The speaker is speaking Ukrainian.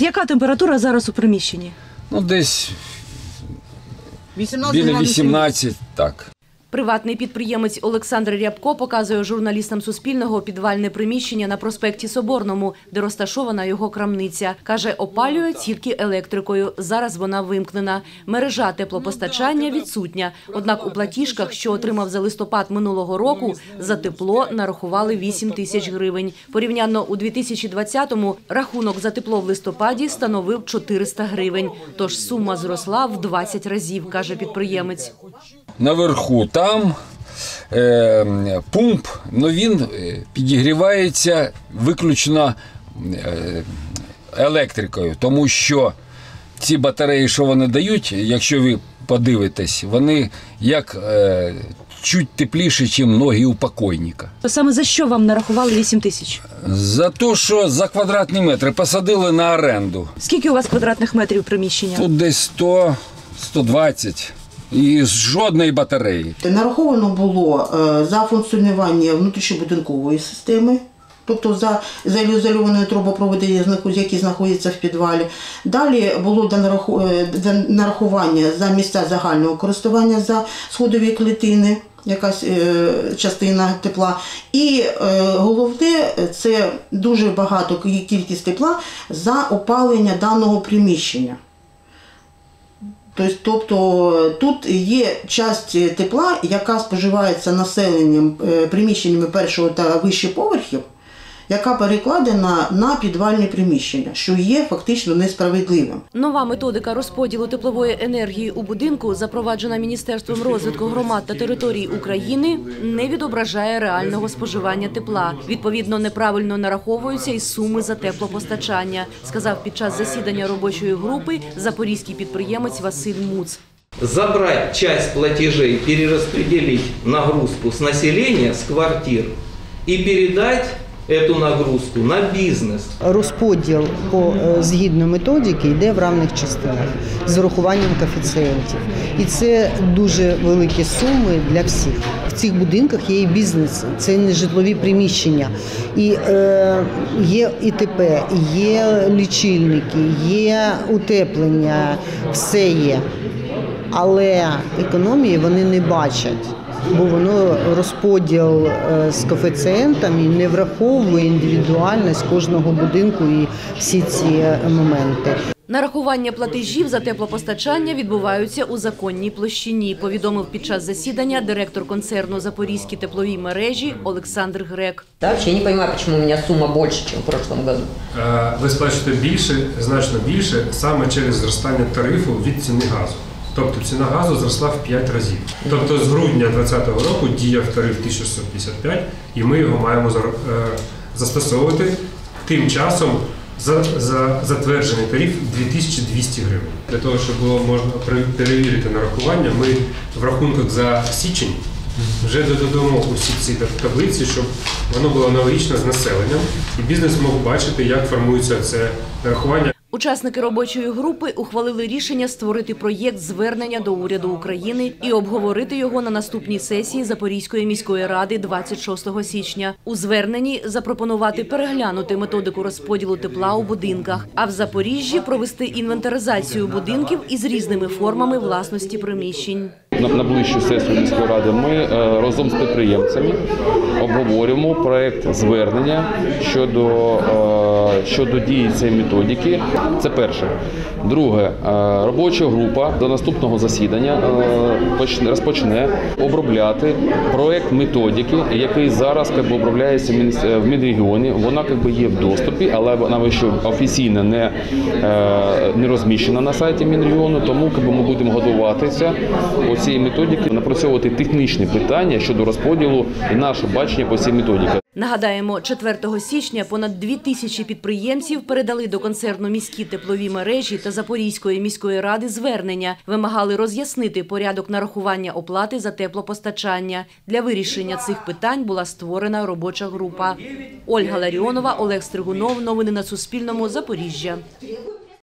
Яка температура зараз у приміщенні? Ну, десь біля 18, так. Приватний підприємець Олександр Рябко показує журналістам Суспільного підвальне приміщення на проспекті Соборному, де розташована його крамниця. Каже, опалює тільки електрикою. Зараз вона вимкнена. Мережа теплопостачання відсутня. Однак у платіжках, що отримав за листопад минулого року, за тепло нарахували 8 тисяч гривень. Порівняно у 2020-му рахунок за тепло в листопаді становив 400 гривень. Тож сума зросла в 20 разів, каже підприємець. Наверху там пумп, але він підігрівається виключно електрикою, тому що ці батареї, що вони дають, якщо ви подивитесь, вони як чуть тепліше, ніж ноги у покойника. Саме за що вам нарахували 8 тисяч? За те, що за квадратні метри посадили на оренду. Скільки у вас квадратних метрів приміщення? Тут десь 100, 120. І жодної батареї. Нараховано було за функціонування внутрішньобудинкової системи, тобто за ізольованою трубопроводи, які знаходяться в підвалі. Далі було нарахування за місця загального користування, за сходові клітини, якась частина тепла. І головне, це дуже багато кількість тепла за опалення даного приміщення. Тобто тут є частина тепла, яка споживається населенням приміщеннями першого та вищих поверхів, яка перекладена на підвальні приміщення, що є фактично несправедливим. Нова методика розподілу теплової енергії у будинку, запроваджена Міністерством розвитку громад та територій України, не відображає реального споживання тепла. Відповідно, неправильно нараховуються і суми за теплопостачання, сказав під час засідання робочої групи запорізький підприємець Василь Муц. Забрать часть платежей, перераспределить нагрузку с населения, с квартир и передать эту нагрузку на бізнес. Розподіл згідно методики йде в равних частинах з урахуванням коефіцієнтів. І це дуже великі суми для всіх. В цих будинках є і бізнес, це не житлові приміщення. І є ІТП, є лічильники, є утеплення, все є. Але економії вони не бачать. Бо воно розподіл з коефіцієнтами не враховує індивідуальність кожного будинку і всі ці моменти. Нарахування платежів за теплопостачання відбуваються у законній площині, повідомив під час засідання директор концерну «Запорізькі теплові мережі» Олександр Грек. Я взагалі не розумію, чому у мене сума більше, ніж в прошлому році. Ви сплачуєте більше, значно більше, саме через зростання тарифу від ціни газу. Тобто ціна газу зросла в 5 разів. Тобто з грудня 2020 року діяв тариф 1655, і ми його маємо застосовувати тим часом за затверджений тариф 2200 гривень. Для того, щоб було можна перевірити нарахування, ми в рахунках за січень вже додамо усі ці таблиці, щоб воно було аналогічно з населенням, і бізнес мог бачити, як формується це нарахування. Учасники робочої групи ухвалили рішення створити проєкт звернення до уряду України і обговорити його на наступній сесії Запорізької міської ради 26 січня. У зверненні запропонувати переглянути методику розподілу тепла у будинках, а в Запоріжжі провести інвентаризацію будинків із різними формами власності приміщень. На найближчу сесію міської ради ми разом з підприємцями обговорюємо проєкт звернення щодо дії цієї методики. Це перше. Друге, робоча група до наступного засідання розпочне обробляти проєкт методики, який зараз обробляється в Мінрегіоні. Вона є в доступі, але вона ще офіційно не розміщена на сайті Мінрегіону, тому ми будемо готуватися по цій методики, напрацьовувати технічні питання щодо розподілу і наше бачення по цій методиці. Нагадаємо, 4 січня понад 2000 підприємців передали до концерну «Міські теплові мережі» та Запорізької міської ради звернення. Вимагали роз'яснити порядок нарахування оплати за теплопостачання. Для вирішення цих питань була створена робоча група. Ольга Ларіонова, Олег Стригунов. Новини на Суспільному. Запоріжжя.